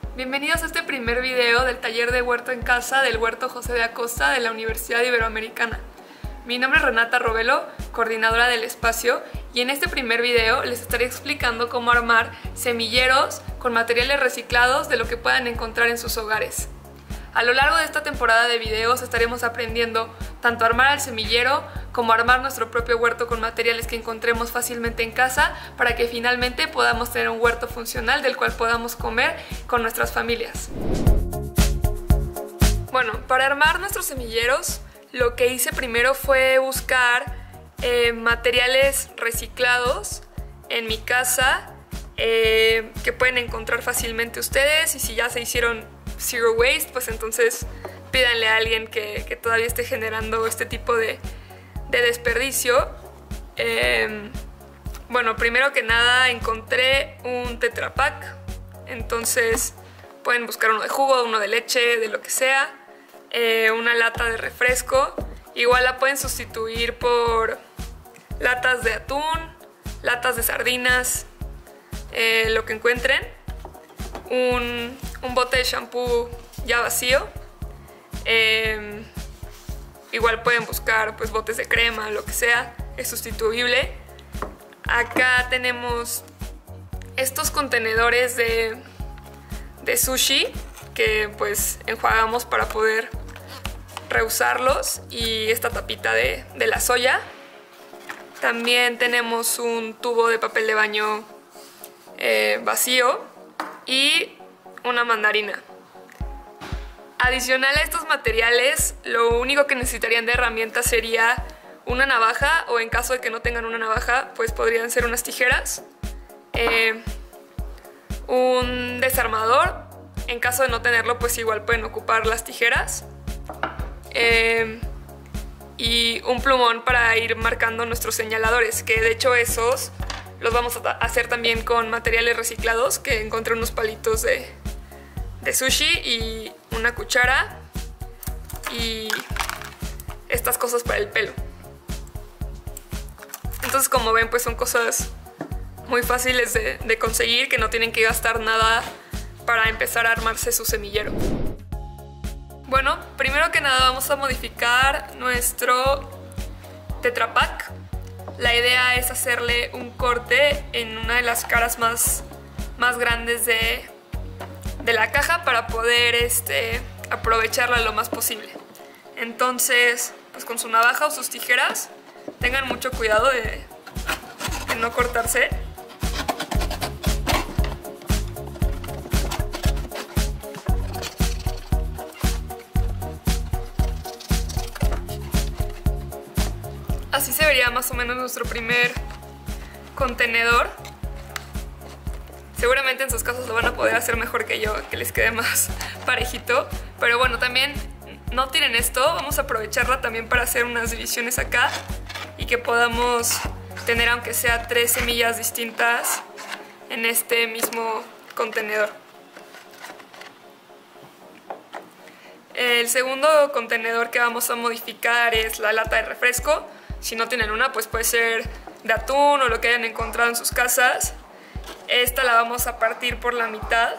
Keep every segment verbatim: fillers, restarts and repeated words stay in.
Bienvenidos a este primer video del taller de huerto en casa del Huerto José de Acosta de la Universidad Iberoamericana. Mi nombre es Renata Robelo, coordinadora del espacio, y en este primer video les estaré explicando cómo armar semilleros con materiales reciclados de lo que puedan encontrar en sus hogares. A lo largo de esta temporada de videos estaremos aprendiendo tanto a armar el semillero como a armar nuestro propio huerto con materiales que encontremos fácilmente en casa para que finalmente podamos tener un huerto funcional del cual podamos comer con nuestras familias. Bueno, para armar nuestros semilleros lo que hice primero fue buscar eh, materiales reciclados en mi casa eh, que pueden encontrar fácilmente ustedes, y si ya se hicieron Zero Waste, pues entonces pídanle a alguien que, que todavía esté generando este tipo de, de desperdicio. Eh, bueno, primero que nada encontré un Tetra Pak, entonces pueden buscar uno de jugo, uno de leche, de lo que sea, eh, una lata de refresco, igual la pueden sustituir por latas de atún, latas de sardinas, eh, lo que encuentren, un, un bote de shampoo ya vacío. Eh, igual pueden buscar pues botes de crema, lo que sea, es sustituible. Acá tenemos estos contenedores de, de sushi que pues enjuagamos para poder reusarlos, y esta tapita de, de la soya. También tenemos un tubo de papel de baño eh, vacío y una mandarina. Adicional a estos materiales, lo único que necesitarían de herramientas sería una navaja, o en caso de que no tengan una navaja, pues podrían ser unas tijeras, eh, un desarmador, en caso de no tenerlo, pues igual pueden ocupar las tijeras, eh, y un plumón para ir marcando nuestros señaladores, que de hecho esos los vamos a hacer también con materiales reciclados, que encontré unos palitos de, de sushi y una cuchara y estas cosas para el pelo. Entonces, como ven, pues son cosas muy fáciles de, de conseguir, que no tienen que gastar nada para empezar a armarse su semillero. Bueno, primero que nada vamos a modificar nuestro Tetra Pak. La idea es hacerle un corte en una de las caras más, más grandes de, de la caja para poder este, aprovecharla lo más posible. Entonces, pues con su navaja o sus tijeras, tengan mucho cuidado de, de no cortarse. Así se vería más o menos nuestro primer contenedor. Seguramente en sus casas lo van a poder hacer mejor que yo, que les quede más parejito. Pero bueno, también no tiren esto, vamos a aprovecharla también para hacer unas divisiones acá y que podamos tener aunque sea tres semillas distintas en este mismo contenedor. El segundo contenedor que vamos a modificar es la lata de refresco. Si no tienen una, pues puede ser de atún o lo que hayan encontrado en sus casas. Esta la vamos a partir por la mitad.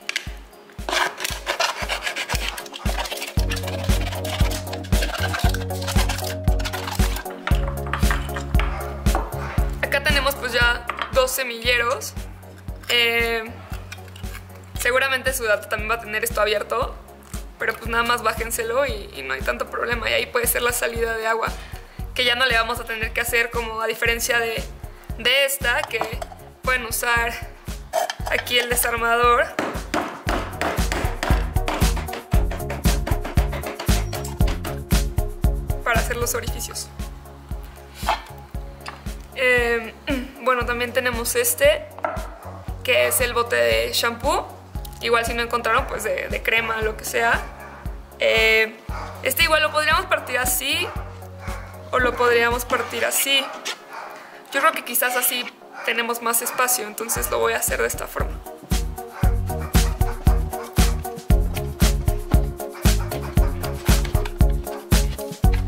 Acá tenemos pues ya dos semilleros. Eh, seguramente su data también va a tener esto abierto, pero pues nada más bájenselo y, y no hay tanto problema. Y ahí puede ser la salida de agua, que ya no le vamos a tener que hacer, como a diferencia de, de esta, que pueden usar aquí el desarmador para hacer los orificios. Eh, bueno, también tenemos este, que es el bote de shampoo. Igual si no encontraron, pues de, de crema, lo que sea. Eh, este igual lo podríamos partir así, o lo podríamos partir así. Yo creo que quizás así tenemos más espacio, entonces lo voy a hacer de esta forma.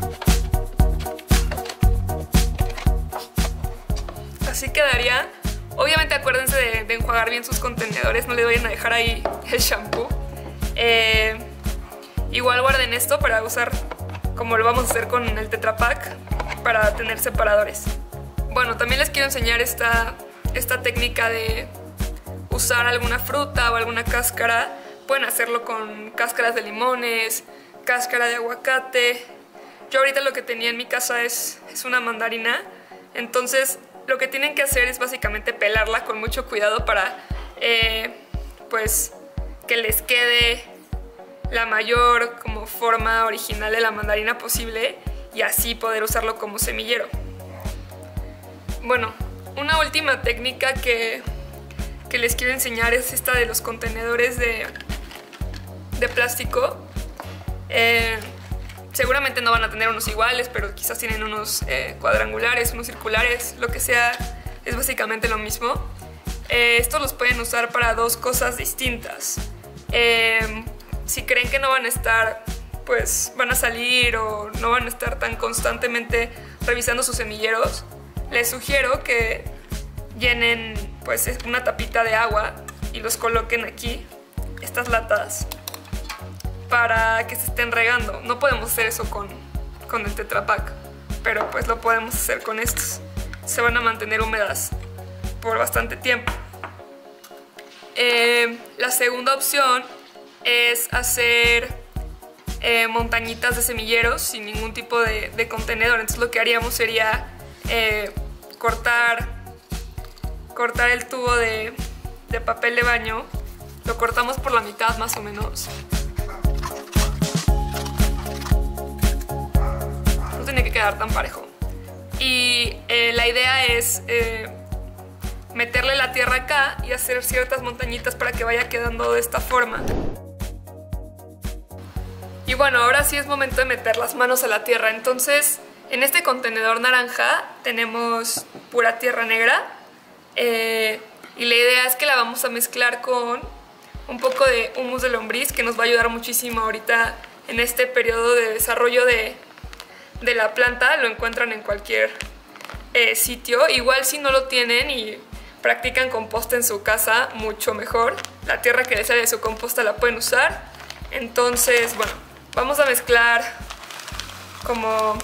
Así quedaría Obviamente acuérdense de, de enjuagar bien sus contenedores, no le vayan a dejar ahí el shampoo. Eh, igual guarden esto para usar como lo vamos a hacer con el Tetra Pak, para tener separadores. Bueno, también les quiero enseñar esta, esta técnica de usar alguna fruta o alguna cáscara. Pueden hacerlo con cáscaras de limones, cáscara de aguacate. Yo ahorita lo que tenía en mi casa es, es una mandarina, entonces lo que tienen que hacer es básicamente pelarla con mucho cuidado para eh, pues que les quede la mayor como forma original de la mandarina posible y así poder usarlo como semillero. Bueno, una última técnica que, que les quiero enseñar es esta de los contenedores de, de plástico. Eh, seguramente no van a tener unos iguales, pero quizás tienen unos eh, cuadrangulares, unos circulares, lo que sea, es básicamente lo mismo. Eh, estos los pueden usar para dos cosas distintas. Eh, si creen que no van a estar, pues van a salir o no van a estar tan constantemente revisando sus semilleros, les sugiero que llenen pues una tapita de agua y los coloquen aquí, estas latas, para que se estén regando. No podemos hacer eso con, con el Tetra Pak, pero pues lo podemos hacer con estos. Se van a mantener húmedas por bastante tiempo. Eh, la segunda opción es hacer eh, montañitas de semilleros sin ningún tipo de, de contenedor. Entonces lo que haríamos sería eh, cortar, cortar el tubo de, de papel de baño. Lo cortamos por la mitad más o menos. No tiene que quedar tan parejo. Y eh, la idea es eh, meterle la tierra acá y hacer ciertas montañitas para que vaya quedando de esta forma. Y bueno, ahora sí es momento de meter las manos a la tierra. Entonces, en este contenedor naranja tenemos pura tierra negra. Eh, y la idea es que la vamos a mezclar con un poco de humus de lombriz, que nos va a ayudar muchísimo ahorita en este periodo de desarrollo de, de la planta. Lo encuentran en cualquier eh, sitio. Igual si no lo tienen y practican composta en su casa, mucho mejor. La tierra que les sale de su composta la pueden usar. Entonces, bueno, vamos a mezclar como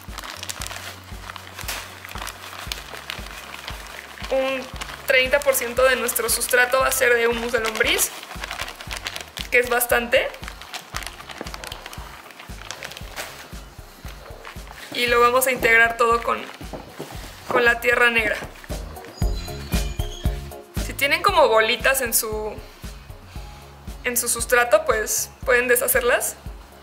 un treinta por ciento de nuestro sustrato va a ser de humus de lombriz, que es bastante. Y lo vamos a integrar todo con, con la tierra negra. Si tienen como bolitas en su, en su sustrato, pues pueden deshacerlas.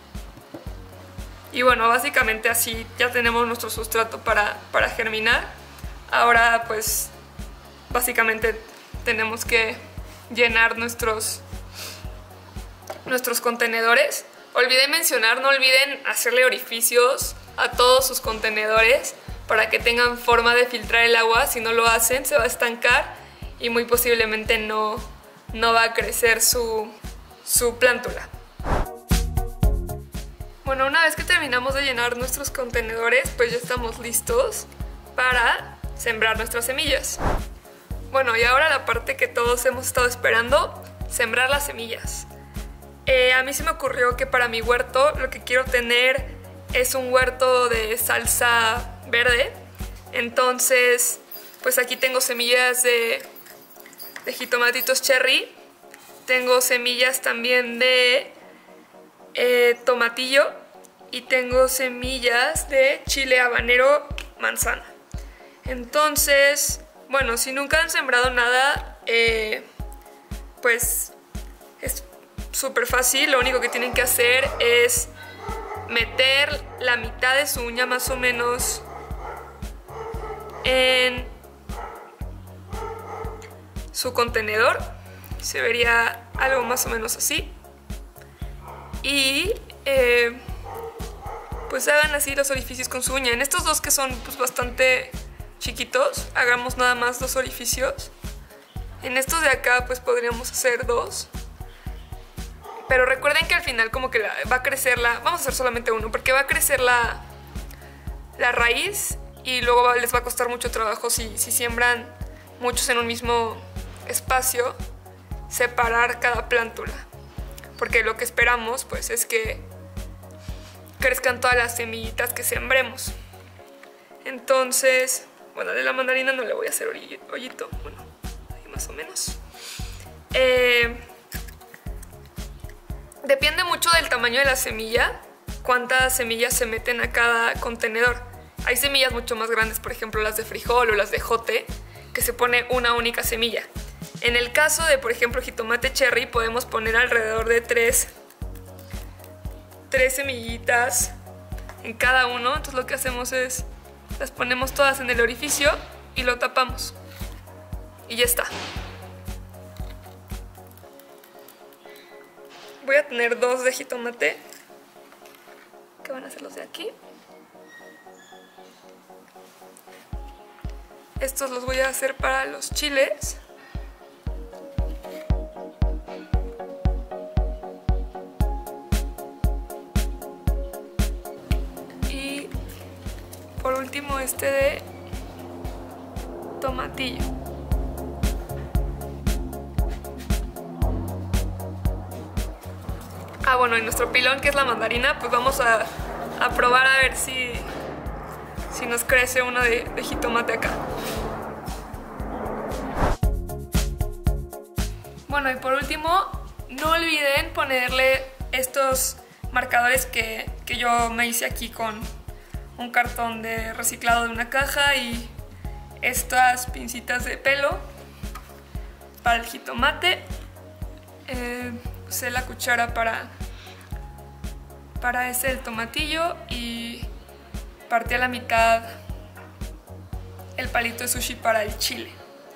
Y bueno, básicamente así ya tenemos nuestro sustrato para, para germinar. Ahora pues básicamente tenemos que llenar nuestros, nuestros contenedores. Olvidé mencionar, no olviden hacerle orificios a todos sus contenedores para que tengan forma de filtrar el agua. Si no lo hacen, se va a estancar y muy posiblemente no, no va a crecer su, su plántula. Bueno, una vez que terminamos de llenar nuestros contenedores, pues ya estamos listos para sembrar nuestras semillas. Bueno, y ahora la parte que todos hemos estado esperando, sembrar las semillas. Eh, a mí se me ocurrió que para mi huerto lo que quiero tener es un huerto de salsa verde. Entonces, pues aquí tengo semillas de, de jitomatitos cherry. Tengo semillas también de eh, tomatillo. Y tengo semillas de chile habanero manzana. Entonces, bueno, si nunca han sembrado nada, eh, pues es súper fácil. Lo único que tienen que hacer es meter la mitad de su uña más o menos en su contenedor. Se vería algo más o menos así. Y eh, pues hagan así los orificios con su uña. En estos dos que son pues bastante chiquitos, hagamos nada más dos orificios. En estos de acá pues podríamos hacer dos. Pero recuerden que al final como que la, va a crecer la... Vamos a hacer solamente uno porque va a crecer la, la raíz y luego va, les va a costar mucho trabajo si, si siembran muchos en un mismo espacio, separar cada plántula, porque lo que esperamos pues es que crezcan todas las semillitas que sembremos. Entonces, bueno, de la mandarina no le voy a hacer hoyito, bueno, ahí más o menos. Eh, depende mucho del tamaño de la semilla, cuántas semillas se meten a cada contenedor. Hay semillas mucho más grandes, por ejemplo las de frijol o las de ejote, que se pone una única semilla. En el caso de, por ejemplo, jitomate cherry, podemos poner alrededor de tres, tres semillitas en cada uno. Entonces lo que hacemos es, las ponemos todas en el orificio y lo tapamos. Y ya está. Voy a tener dos de jitomate, que van a ser los de aquí. Estos los voy a hacer para los chiles. Y por último este de tomatillo. Ah, bueno, y nuestro pilón, que es la mandarina, pues vamos a, a probar a ver si, si nos crece uno de, de jitomate acá. Bueno, y por último, no olviden ponerle estos marcadores que, que yo me hice aquí con un cartón de reciclado de una caja y estas pincitas de pelo para el jitomate. Eh, usé la cuchara para, para ese el tomatillo y partí a la mitad el palito de sushi para el chile.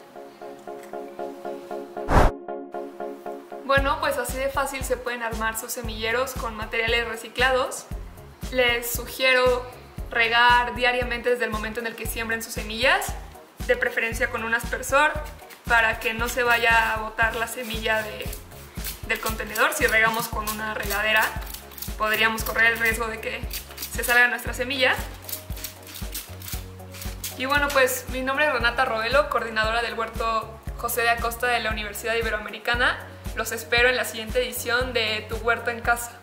Bueno, pues así de fácil se pueden armar sus semilleros con materiales reciclados. Les sugiero regar diariamente desde el momento en el que siembren sus semillas, de preferencia con un aspersor, para que no se vaya a botar la semilla de, del contenedor. Si regamos con una regadera, podríamos correr el riesgo de que se salga nuestra semilla. Y bueno, pues mi nombre es Renata Robelo, coordinadora del huerto José de Acosta de la Universidad Iberoamericana. Los espero en la siguiente edición de Tu Huerto en Casa.